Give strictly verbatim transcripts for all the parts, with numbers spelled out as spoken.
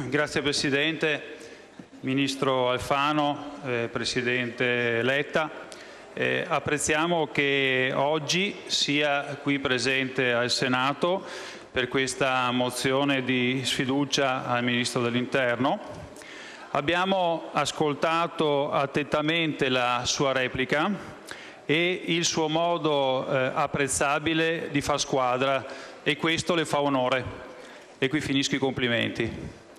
Grazie Presidente, Ministro Alfano, eh, Presidente Letta. Eh, apprezziamo che oggi sia qui presente al Senato per questa mozione di sfiducia al Ministro dell'Interno. Abbiamo ascoltato attentamente la sua replica e il suo modo eh, apprezzabile di far squadra, e questo le fa onore. E qui finisco i complimenti.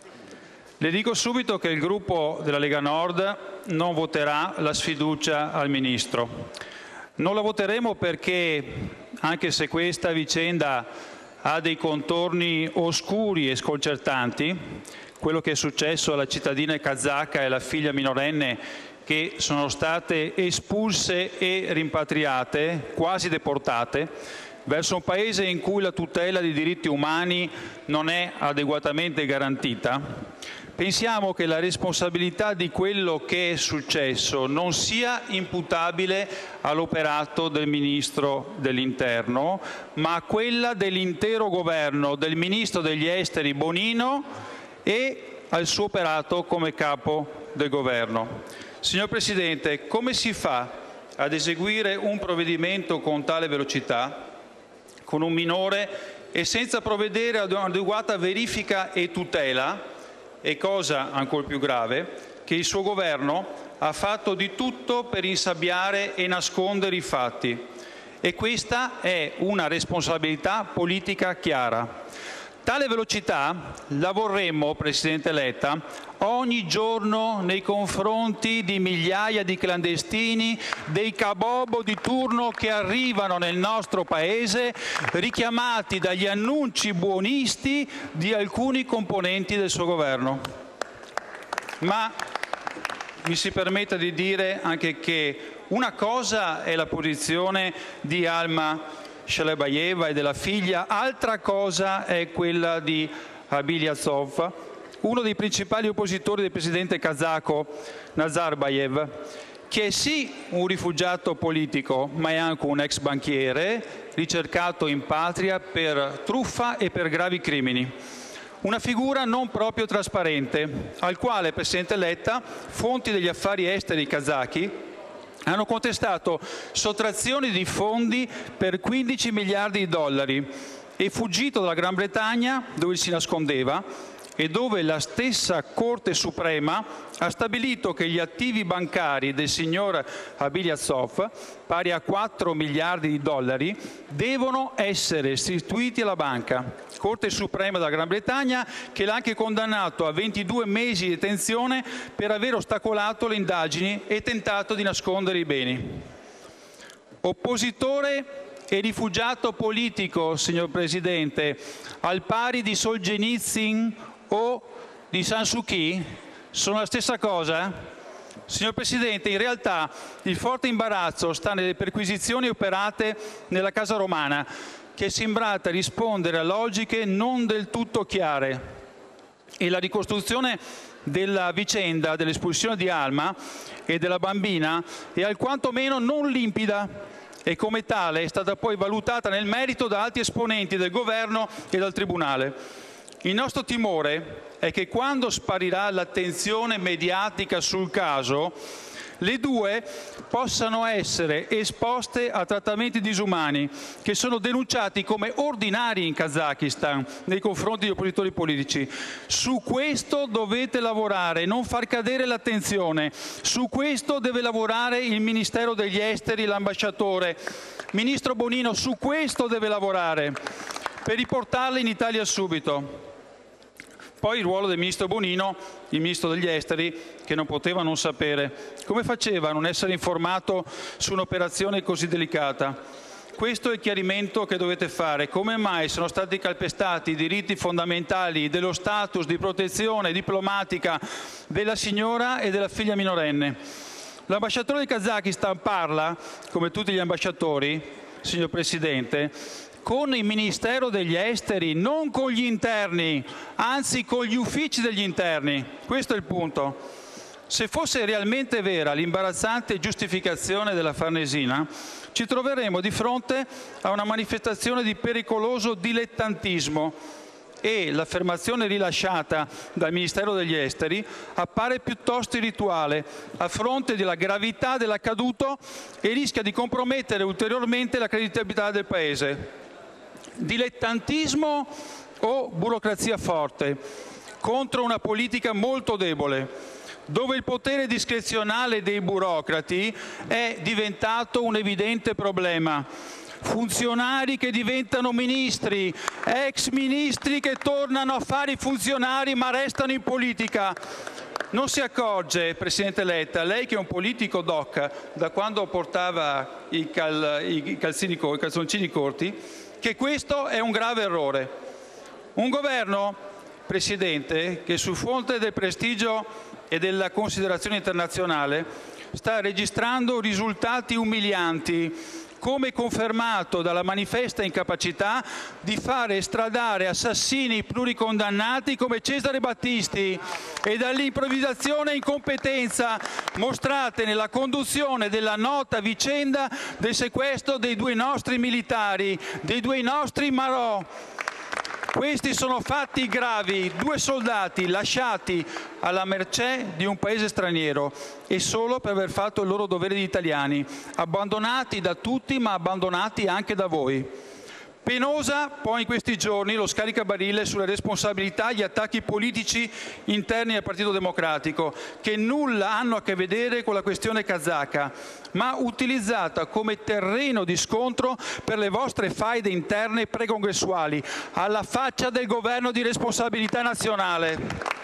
Le dico subito che il gruppo della Lega Nord non voterà la sfiducia al Ministro. Non la voteremo perché, anche se questa vicenda ha dei contorni oscuri e sconcertanti, quello che è successo alla cittadina kazaka e alla figlia minorenne che sono state espulse e rimpatriate, quasi deportate, verso un Paese in cui la tutela dei diritti umani non è adeguatamente garantita, pensiamo che la responsabilità di quello che è successo non sia imputabile all'operato del Ministro dell'Interno, ma a quella dell'intero Governo, del Ministro degli Esteri Bonino e al suo operato come capo del Governo. Signor Presidente, come si fa ad eseguire un provvedimento con tale velocità, con un minore e senza provvedere ad un'adeguata verifica e tutela, e cosa ancor più grave, che il suo Governo ha fatto di tutto per insabbiare e nascondere i fatti? E questa è una responsabilità politica chiara. Tale velocità la vorremmo, Presidente Letta, ogni giorno nei confronti di migliaia di clandestini, dei kabobo di turno che arrivano nel nostro Paese, richiamati dagli annunci buonisti di alcuni componenti del suo Governo. Ma mi si permetta di dire anche che una cosa è la posizione di Alma Shalabayeva e della figlia, altra cosa è quella di Ablyazov, uno dei principali oppositori del presidente kazako Nazarbayev, che è sì un rifugiato politico, ma è anche un ex banchiere ricercato in patria per truffa e per gravi crimini. Una figura non proprio trasparente, al quale, Presidente Letta, fonti degli affari esteri kazaki hanno contestato sottrazioni di fondi per quindici miliardi di dollari. È fuggito dalla Gran Bretagna, dove si nascondeva, e dove la stessa Corte Suprema ha stabilito che gli attivi bancari del signor Ablyazov, pari a quattro miliardi di dollari, devono essere restituiti alla banca. Corte Suprema della Gran Bretagna che l'ha anche condannato a ventidue mesi di detenzione per aver ostacolato le indagini e tentato di nascondere i beni. Oppositore e rifugiato politico, signor Presidente, al pari di Solzhenitsyn o di San Suu Kyi, sono la stessa cosa? Signor Presidente, in realtà il forte imbarazzo sta nelle perquisizioni operate nella Casa Romana, che è sembrata rispondere a logiche non del tutto chiare, e la ricostruzione della vicenda dell'espulsione di Alma e della bambina è alquanto meno non limpida, e come tale è stata poi valutata nel merito da alti esponenti del Governo e dal Tribunale. Il nostro timore è che quando sparirà l'attenzione mediatica sul caso, le due possano essere esposte a trattamenti disumani che sono denunciati come ordinari in Kazakistan nei confronti di oppositori politici. Su questo dovete lavorare, non far cadere l'attenzione. Su questo deve lavorare il Ministero degli Esteri, l'ambasciatore. Ministro Bonino, su questo deve lavorare per riportarle in Italia subito. Poi il ruolo del Ministro Bonino, il Ministro degli Esteri, che non poteva non sapere. Come faceva a non essere informato su un'operazione così delicata? Questo è il chiarimento che dovete fare. Come mai sono stati calpestati i diritti fondamentali dello status di protezione diplomatica della signora e della figlia minorenne? L'ambasciatore del Kazakistan parla, come tutti gli ambasciatori, signor Presidente, con il Ministero degli Esteri, non con gli interni, anzi con gli uffici degli interni. Questo è il punto. Se fosse realmente vera l'imbarazzante giustificazione della Farnesina, ci troveremo di fronte a una manifestazione di pericoloso dilettantismo e l'affermazione rilasciata dal Ministero degli Esteri appare piuttosto irrituale a fronte della gravità dell'accaduto e rischia di compromettere ulteriormente la credibilità del Paese. Dilettantismo o burocrazia forte contro una politica molto debole, dove il potere discrezionale dei burocrati è diventato un evidente problema. Funzionari che diventano ministri, ex ministri che tornano a fare i funzionari ma restano in politica. Non si accorge, Presidente Letta, lei che è un politico doc da quando portava i, cal, i, calzini, i calzoncini corti, che questo è un grave errore. Un governo, Presidente, che sul fronte del prestigio e della considerazione internazionale sta registrando risultati umilianti, come confermato dalla manifesta incapacità di fare estradare assassini pluricondannati come Cesare Battisti e dall'improvvisazione e incompetenza mostrate nella conduzione della nota vicenda del sequestro dei due nostri militari, dei due nostri marò. Questi sono fatti gravi, due soldati lasciati alla mercé di un paese straniero e solo per aver fatto il loro dovere di italiani, abbandonati da tutti ma abbandonati anche da voi. Penosa poi in questi giorni lo scaricabarile sulle responsabilità e gli attacchi politici interni al Partito Democratico, che nulla hanno a che vedere con la questione kazaka, ma utilizzata come terreno di scontro per le vostre faide interne precongressuali, alla faccia del governo di responsabilità nazionale.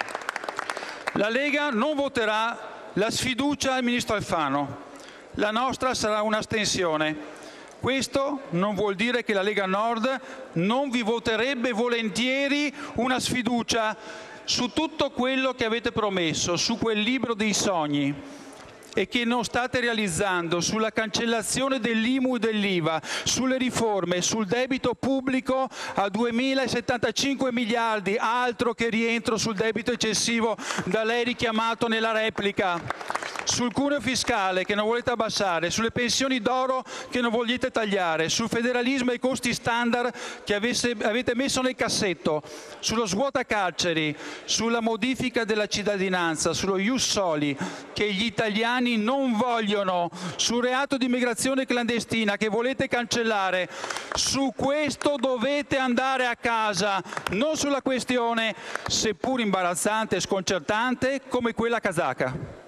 La Lega non voterà la sfiducia al Ministro Alfano. La nostra sarà un'astensione. Questo non vuol dire che la Lega Nord non vi voterebbe volentieri una sfiducia su tutto quello che avete promesso, su quel libro dei sogni e che non state realizzando, sulla cancellazione dell'I M U e dell'I V A, sulle riforme, sul debito pubblico a duemilasettantacinque miliardi, altro che rientro sul debito eccessivo da lei richiamato nella replica, sul cuneo fiscale che non volete abbassare, sulle pensioni d'oro che non volete tagliare, sul federalismo e i costi standard che avesse, avete messo nel cassetto, sullo svuota carceri, sulla modifica della cittadinanza, sullo ius soli che gli italiani non vogliono, sul reato di immigrazione clandestina che volete cancellare. Su questo dovete andare a casa, non sulla questione, seppur imbarazzante e sconcertante, come quella kazaka.